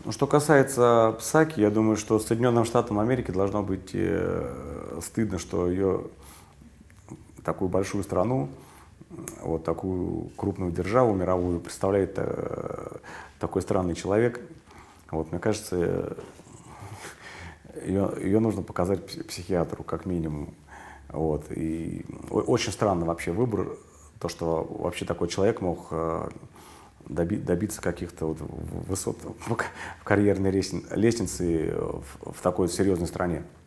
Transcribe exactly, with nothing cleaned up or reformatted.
Ну, что касается Псаки, я думаю, что Соединенным Штатам Америки должно быть э, стыдно, что ее такую большую страну, вот такую крупную державу мировую представляет э, такой странный человек. Вот, мне кажется, ее, ее нужно показать психиатру, как минимум. Вот, и очень странно вообще выбор, то, что вообще такой человек мог э, доби, добиться каких-то вот высот в карьерной лестнице в, в такой серьезной стране.